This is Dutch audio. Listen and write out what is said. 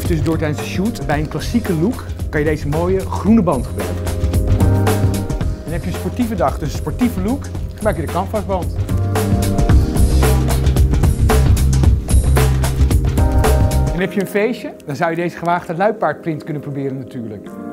Even tussendoor tijdens de shoot. Bij een klassieke look kan je deze mooie groene band gebruiken. En heb je een sportieve dag, dus een sportieve look, gebruik je de canvasband. En heb je een feestje, dan zou je deze gewaagde luipaardprint kunnen proberen natuurlijk.